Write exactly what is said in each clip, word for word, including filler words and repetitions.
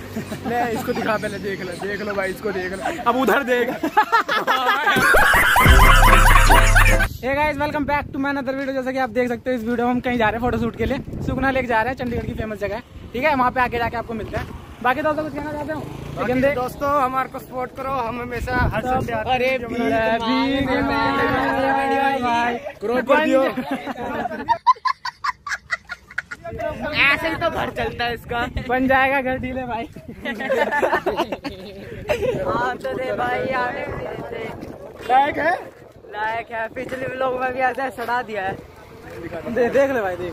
ले इसको दिखा, पहले देख लो, देख लो भाई, इसको देख लो, अब उधर देख। Hey guys, welcome back to my another video. जैसा कि आप देख सकते हो, इस वीडियो में हम कहीं जा रहे हैं फोटोशूट के लिए। सुखना लेक जा रहे हैं, चंडीगढ़ की फेमस जगह है, ठीक है। वहाँ पे आके जाके आपको मिलता है। बाकी दोस्तों कुछ कहना चाहते हो? दोस्तों हमारे को सपोर्ट करो, हम हमेशा हर संडे आते हैं। अरे ऐसे ही तो घर चलता है इसका। बन जाएगा घर ढीले भाई। हाँ तो दे भाई, लायक है, लायक है। पिछले व्लॉग में भी ऐसा सड़ा दिया है। दे, देख ले भाई, देख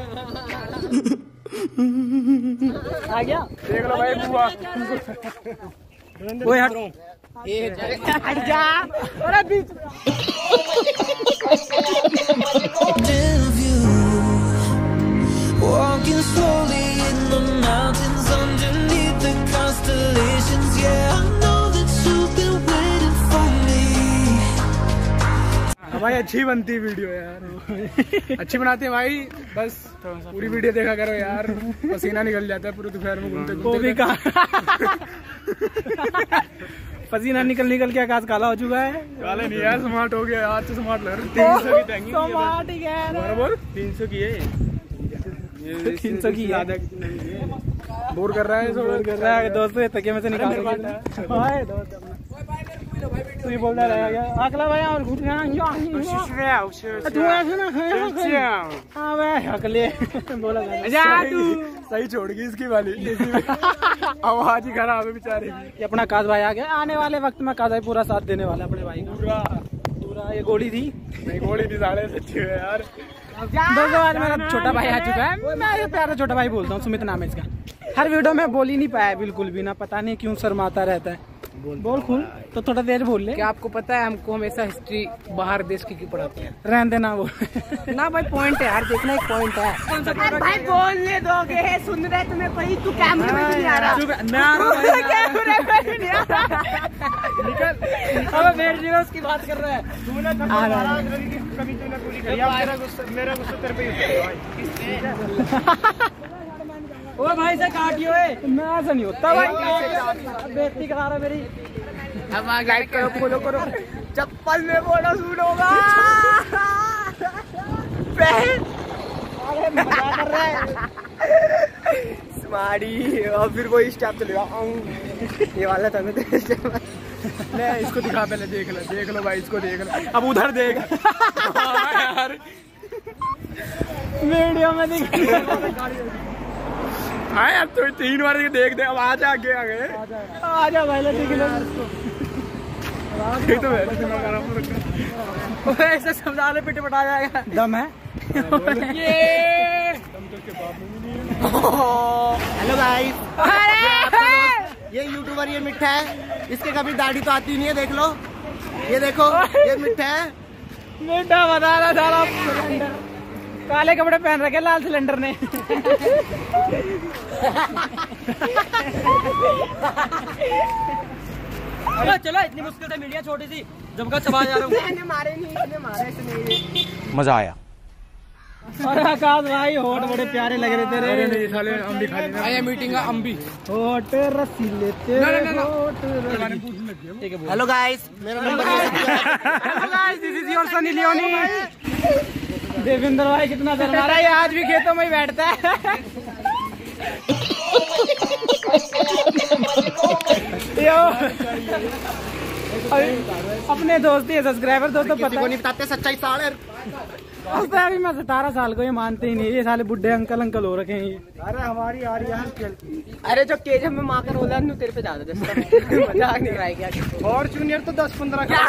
आ गया, देख लो भाई बुआ। वो हट हट जा, अरे बीच। Walking slowly in the mountains underneath the constellations. Yeah, I know that you've been waiting for me. भाई अच्छी बनती है वीडियो यार, अच्छी बनाते हैं भाई। बस पूरी वीडियो देखा करो यार, पसीना निकल जाता है पूरे दोपहर में घूमते घूमते। भी कहा पसीना निकल निकल के आकाश काला हो चुका है। काला नहीं यार, स्मार्ट हो गया आज तो, स्मार्ट लग रहा है। तीन सौ की टैंकी, स्मार्ट ही है। बोल तीन सौ की है, तीन सौ की है। बोर कर रहा है, बोर कर रहा है दोस्तों, तकिए में से निकाल तू ही बोलता रहेगा। अगला भाई और घुट गया अगले बोला तू सही छोड़ गई इसकी वाली। आवाज ही खराब है बेचारे। ये अपना काज भाई आ गया। आने वाले वक्त में काज भाई पूरा साथ देने वाला अपने भाई का। पूरा पूरा ये गोली थी नहीं, गोली नहीं, साढ़े सच्ची है यार। दोस्तों आज मेरा छोटा भाई आ चुका है। मैं ये प्यारा छोटा भाई बोलता हूँ, सुमित नाम है इसका। हर वीडियो में बोल ही नहीं पाया बिल्कुल भी ना, पता नहीं क्यों शर्माता रहता है। बोल बोल खुल तो थोड़ा देर बोल ले। क्या आपको पता है हमको हमेशा हिस्ट्री बाहर देश की क्यों पढ़ाते हैं? रहने देना वो ना भाई, पॉइंट है यार, देखना एक पॉइंट है। भाई बोलने दोगे, सुन रहे तुम्हें कोई, तू कैमरे में नहीं आ रहा, कैमरे में भी नहीं आ रहा। निकल, अब मेरे जीवन उसकी बात कर रहा है। तूने कभी तूने पूरी करी, मेरा गुस्सा मेरा गुस्सा तेरे पे ही है। ओ भाई से काटियो है, मैं ऐसा नहीं होता भाई, बेइज्जती करा रहा मेरी। अब आगे लाइक करो, फॉलो करो। चप्पल में फोटो शूट होगा। अरे मजा कर रहा है स्मार्टी। और फिर वो स्टेप चलेगा, ये वाला था ना। ले इसको दिखा, पहले देख लो, देख लो भाई, इसको देख लो, अब उधर देख। यार वीडियो में दिख। हाँ यार तो तीन बार देख दे, अब आ जा आगे आगे आ जा भाई, देख लो तो ऐसे समझाने पिट पटा जाएगा। दम है ये। हेलो गाइस, ये यूट्यूबर ये मिठा है, इसके कभी दाढ़ी तो आती नहीं है, देख लो, ये देखो ये मिठा है। मिठा बता रहा सारा, काले कपड़े पहन रखे लाल सिलेंडर ने। चलो इतनी मुश्किल से मीडिया छोटी सी जमकर चबा जा रहा हूँ। मैंने मारे नहीं, इसने मारे इसने। मजा आया। और आकाश भाई होठ बड़े प्यारे लग रहे तेरे। अरे नहीं साले अम्बी खा लेना। आया मीटिंग का अम्बी। होठ रसीले तेरे होठ। हेलो गाइस, मेरा number hello guys, this is your Sunny Leone. Devendra भाई कितना शर्मा रहा है, आज भी खेतों में ही बैठता है। अपने दोस्ती है सब्सक्राइबर दोस्तों, पता नहीं बताते सच्चाई साले। अभी मैं सतारह साल को, ये मानते ही नहीं, ये साले बुढ़े अंकल अंकल हो रखे हैं ये। अरे हमारी आ रही है। अरे जो केज में माँ का रोल है तेरे पे ज्यादा मजाक नहीं कराएगी। और जूनियर तो दस पंद्रह का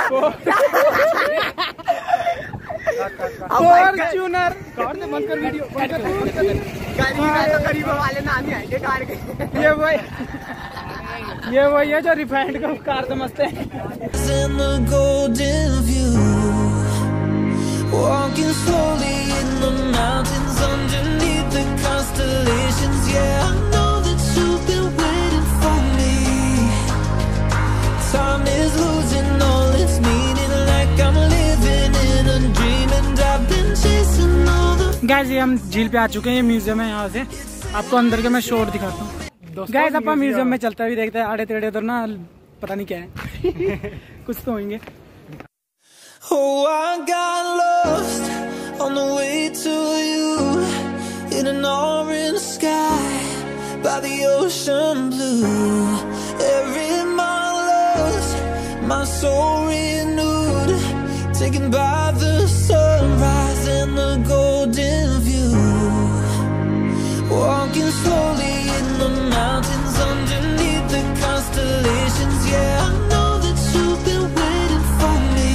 फॉर्च्यूनर बंद कर वीडियो, गरीब वाले नाम ही आएंगे कार के। ये वही ये वही है जो रिफाइंड को कार समझते हैं। Walking slowly in the mountains underneath the constellations. Yeah, I know that you've been waiting for me. Time is losing all its meaning, like I'm living in a dream, and I've been chasing all the. Guys ये हम झील पे आ चुके हैं, ये museum है। यहाँ से आपको अंदर के मैं शॉट दिखाता हूँ। गाइस अपन म्यूजियम में चलते हुए देखते हैं, आड़े टेढ़े उधर ना पता नहीं क्या है कुछ तो होंगे। Oh, I got lost on the way to you in an orange sky by the ocean blue. Every mile lost, my soul renewed, taken by the sunrise and the golden view. Walking slowly in the mountains underneath the constellations. Yeah, I know that you've been waiting for me.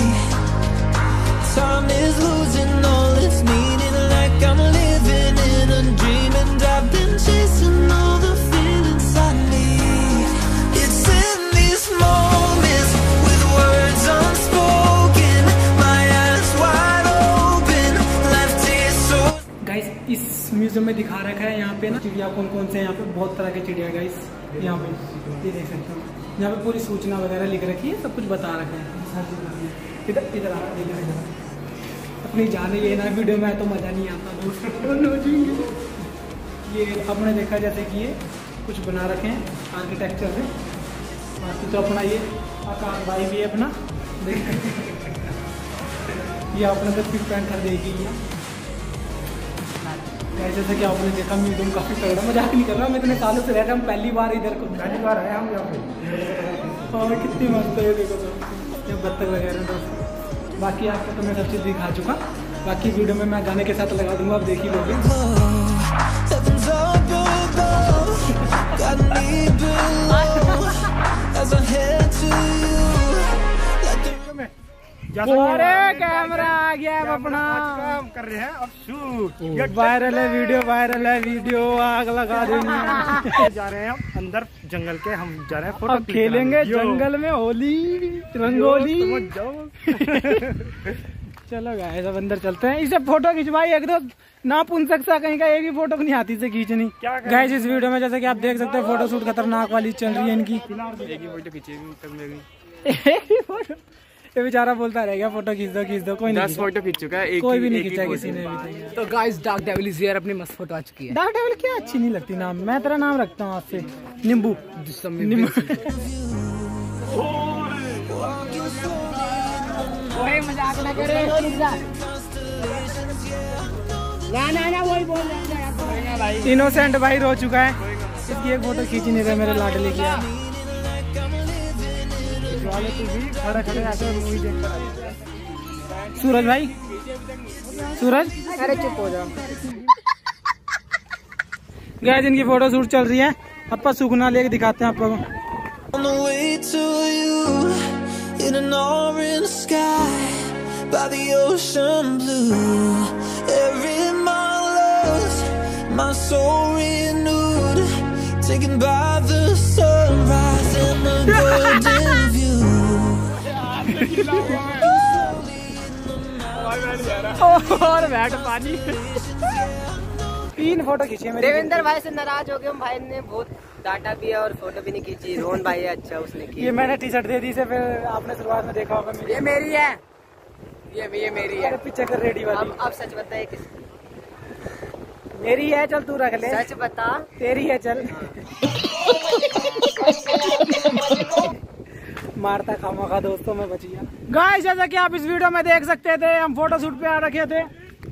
Time is losing all its meaning, like I'm living in a dream, and I've been chasing all the feelings I need. It's in these moments with words unspoken, my eyes wide open, left here so. Guys इस museum में दिखा रखा है यहाँ पे ना चिड़िया कौन कौन से, यहाँ पे बहुत तरह के चिड़िया गाइस यहाँ पे ये देख सकते हो। यहाँ पे पूरी सूचना वगैरह लिख रखी है, सब कुछ बता रखा है। इधर इधर आ इधर इधर अपनी जाने ये ना वीडियो में तो मज़ा नहीं आता दोस्त। ये आपने देखा जैसे कि ये कुछ बना रखे हैं आर्किटेक्चर में, बाकी तो अपना ये आकाश भाई भी है अपना देख ये आपने तो फिट पैंट कर देगी जैसे कि आपने देखा म्यूजियम काफ़ी तगड़ा, मजाक नहीं कर रहा मैं इतने सालों से रह रहा हूँ, पहली बार इधर को पहली बार आए हम यहाँ पे। हाँ कितनी मस्त है देखो तो ये बत्तख वगैरह दोस्त। बाकी आपको तो मैं सब चीज़ दिखा चुका, बाकी वीडियो में मैं गाने के साथ लगा दूंगा, आप देख ही लोगे। अरे कैमरा आ गया है अपना, काम कर रहे हैं अब शूट, वायरल है वीडियो, वायरल है वीडियो, आग लगा देंगे। जा रहे हैं हम अंदर जंगल के, हम जा रहे हैं फोटो अब खेलेंगे जंगल में होली रंगोली। चलो गाइस अब अंदर चलते हैं, इसे फोटो खिंचवाई एक दो ना पुन सकता कहीं का, एक भी फोटो नहीं आती से खींचनी। गाइस इस वीडियो में जैसे कि आप देख सकते हैं फोटो शूट खतरनाक वाली चल रही है इनकी। ये बेचारा बोलता रहेगा फोटो खींच दो खींच दो, कोई नहीं दस फोटो खींच चुका है, एक कोई भी नहीं खींचा किसी ने अभी तक। तो guys dark devil is here, अपनी मस्त फोटो आ चुकी है। डार्क डेविल क्या अच्छी नहीं लगती नाम, मैं तेरा नाम रखता हूँ आपसे नींबू नींबू। कोई मजाक ना करे, ना ना ना वही बोल रहा है भाई। इनोसेंट भाई रो चुका है, इसकी एक फोटो खींच नहीं रहे मेरे लाडले की। खड़े खड़े आके मूवी देख कर सूरज भाई, सूरज अरे चुप हो जाओ। गाइस इनकी फोटो शूट चल रही है, अपा सुखना लेके दिखाते हैं आपको। On the way to you in an orange sky by the ocean blue. Every mile lost, my soul renewed, taken by the sunrise and the golden view. और बैठ पानी तीन फोटो खींची मेरे। देवेंद्र भाई से नाराज हो गए हम, भाई ने बहुत डाटा भी है और फोटो भी नहीं खींची। रोहन भाई है अच्छा उसने की। ये मैंने टी शर्ट दे दी से, फिर आपने शुरुआत में देखा होगा मेरी। ये मेरी है, ये ये मेरी है। पीछे कर रेडी वाली। अब अब सच बताइए किस मेरी है, चल तू रख ले। सच बता। तेरी है चल। मारता खामोखा दोस्तों में बची है। गाइस जैसा कि आप इस वीडियो में देख सकते थे, हम फोटो शूट पे आ रखे थे,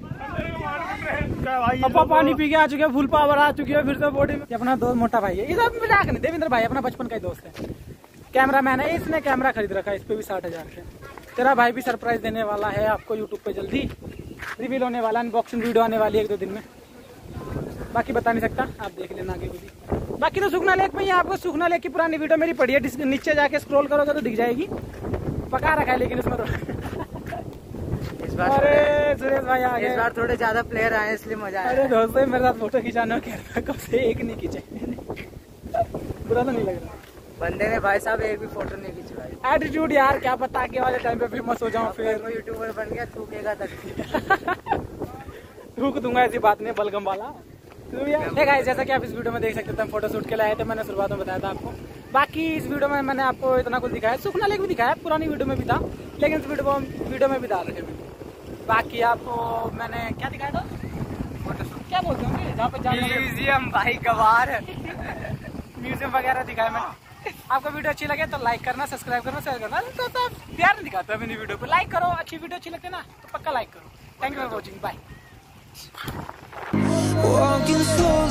अपा पानी पी के आ चुके हैं, फुल पावर आ चुकी है फिर तो बॉडी में। अपना दोस्त मोटा भाई है, इधर मजाक नहीं, देवेंद्र भाई अपना बचपन का ही दोस्त है, कैमरा मैन है, इसने कैमरा खरीद रखा है, इस पे भी साठ हजार का। तेरा भाई भी सरप्राइज देने वाला है आपको यूट्यूब पे, जल्दी रिवील होने वाला, अनबॉक्सिंग वीडियो आने वाली है एक दो दिन में, बाकी बता नहीं सकता, आप देख लेना आगे भी। बाकी तो सुखना लेक में ही आपको सुखना लेक की पुरानी वीडियो मेरी पड़ी है, नीचे जाके स्क्रॉल करोगे तो दिख जाएगी, पका रखा है लेकिन उसमें तो। इस बार अरे सुरेश भाई आ गए, इस बार थोड़े ज्यादा प्लेयर आए इसलिए मजा आया। अरे दोस्तों मेरे साथ फोटो खिंचाना कह रहा, कब से एक नहीं खींचे, बुरा तो नहीं लग रहा। बंदे ने भाई साहब एक भी फोटो नहीं खींची भाई। एटीट्यूड यार, क्या पता आगे वाले टाइम पे फेमस हो जाऊं फिर यूट्यूबर बन गया, थूकेगा तक। थूक दूंगा, ऐसी बात नहीं, बलगम वाला। तो गाइस जैसा कि आप इस वीडियो में देख सकते थे, हम फोटो शूट के लिए आए थे, मैंने शुरुआत में बताया था आपको। बाकी इस वीडियो में मैंने आपको इतना कुछ दिखाया, सुखना लेक भी दिखाया, पुरानी वीडियो में भी था, लेकिन इस वीडियो वीडियो में भी डाल रखे मैंने। बाकी आपको मैंने क्या दिखाया था, फोटो शूट क्या बोलते हैं जहाँ पे म्यूजियम भाई गवार म्यूजियम वगैरह दिखाया मैंने। आपको वीडियो अच्छी लगे तो लाइक करना, सब्सक्राइब करना, शेयर करना। तो, तो प्यार नहीं दिखाता मैंने वीडियो को, लाइक करो। अच्छी वीडियो अच्छी लगती है ना तो पक्का लाइक करो। Thank you for watching, bye. Walking slow